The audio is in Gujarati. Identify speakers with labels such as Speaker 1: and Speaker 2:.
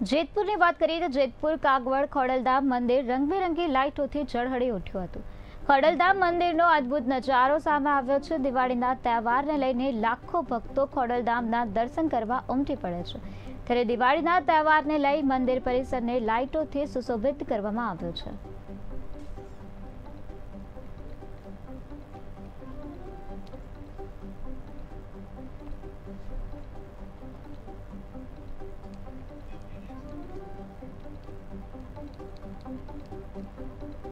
Speaker 1: જેતપુરની વાત કરીએ તો જેતપુર કાગવડ ખોડલધામ મંદિર રંગબેરંગી લાઇટોથી ઝળહળી ઉઠ્યું હતું। ખોડલધામ મંદિરનો અદ્ભુત નજારો સામે આવ્યો છે। દિવાળીના તહેવારને લઈને લાખો ભક્તો ખોડલધામના દર્શન કરવા ઉમટી પડે છે। ત્યારે દિવાળીના તહેવારને લઈ મંદિર પરિસરને લાઇટોથી સુશોભિત કરવામાં આવ્યો છે।